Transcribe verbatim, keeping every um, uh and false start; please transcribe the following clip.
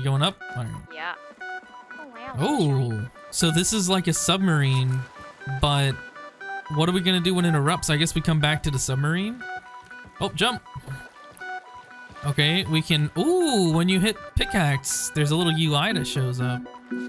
going up? All right. Yeah. Oh, wow. Oh, so this is like a submarine, but what are we gonna do when it erupts? I guess we come back to the submarine. Oh, jump. Okay, we can. Ooh, when you hit pickaxe, there's a little U I that shows up.